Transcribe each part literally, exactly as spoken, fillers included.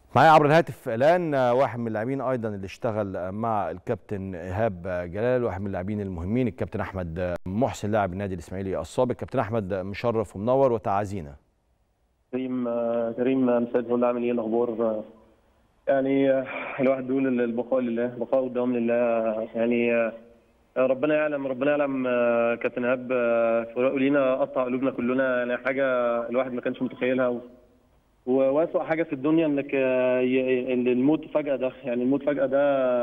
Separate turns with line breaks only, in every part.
معايا عبر الهاتف الان واحد من اللاعبين ايضا اللي اشتغل مع الكابتن ايهاب جلال، واحد من اللاعبين المهمين، الكابتن احمد محسن لاعب النادي الاسماعيلي السابق. كابتن احمد، مشرف ومنور وتعازينا.
كريم كريم مساء الفل، عامل ايه الاخبار؟ يعني الواحد بيقول البقاء لله، بقاء والدوام لله. يعني ربنا يعلم ربنا يعلم كابتن ايهاب فراقه لينا قطع قلوبنا كلنا. يعني حاجه الواحد ما كانش متخيلها، واسوأ حاجه في الدنيا انك الموت فجأه ده. يعني الموت فجأه ده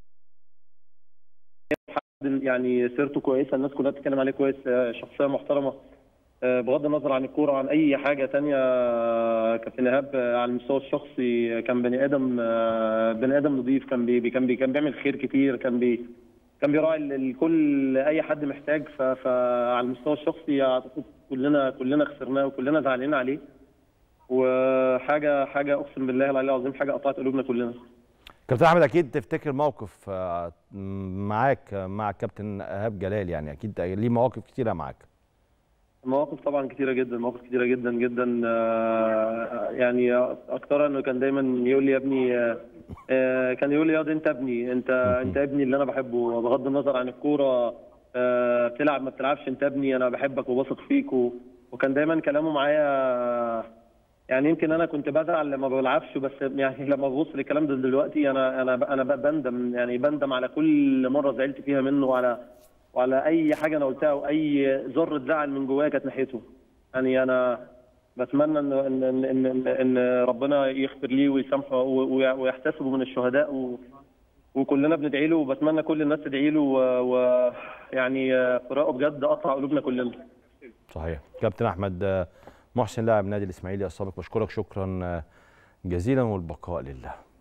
يعني سيرته كويسه، الناس كلها بتتكلم عليه كويس، شخصيه محترمه بغض النظر عن الكوره وعن اي حاجه ثانيه. كابتن ايهاب على المستوى الشخصي كان بني ادم بني ادم نظيف، كان بي كان بي كان بيعمل خير كتير، كان بي كان بيراعي الكل، اي حد محتاج. فعلى المستوى الشخصي اعتقد كلنا كلنا خسرناه وكلنا زعلانين عليه، وحاجه حاجه اقسم بالله العلي العظيم حاجه قطعت قلوبنا كلنا.
كابتن احمد، اكيد تفتكر موقف معاك مع الكابتن ايهاب جلال، يعني اكيد ليه مواقف كتيره معاك.
مواقف طبعا كتيره جدا، مواقف كتيره جدا جدا. يعني اكترها انه كان دايما يقول لي يا ابني، كان يقول لي يا انت ابني، انت انت ابني اللي انا بحبه بغض النظر عن الكوره، بتلعب ما بتلعبش، انت ابني انا بحبك وبثق فيك. وكان دايما كلامه معايا، يعني يمكن انا كنت بزعل لما ما بلعبش، بس يعني لما ببص للكلام ده دلوقتي انا انا انا بندم، يعني بندم على كل مره زعلت فيها منه، وعلى وعلى اي حاجه انا قلتها واي ذره زعل من جوايا كانت ناحيته. يعني انا بتمنى ان ان ان ان, إن ربنا يغفر ليه ويسامحه ويحتسبه من الشهداء، و وكلنا بندعي له، وبتمنى كل الناس تدعي له، ويعني فراقه بجد قطع قلوبنا كلنا.
صحيح. كابتن احمد محسن لاعب النادي الاسماعيلي السابق، بشكرك شكرا جزيلا، والبقاء لله.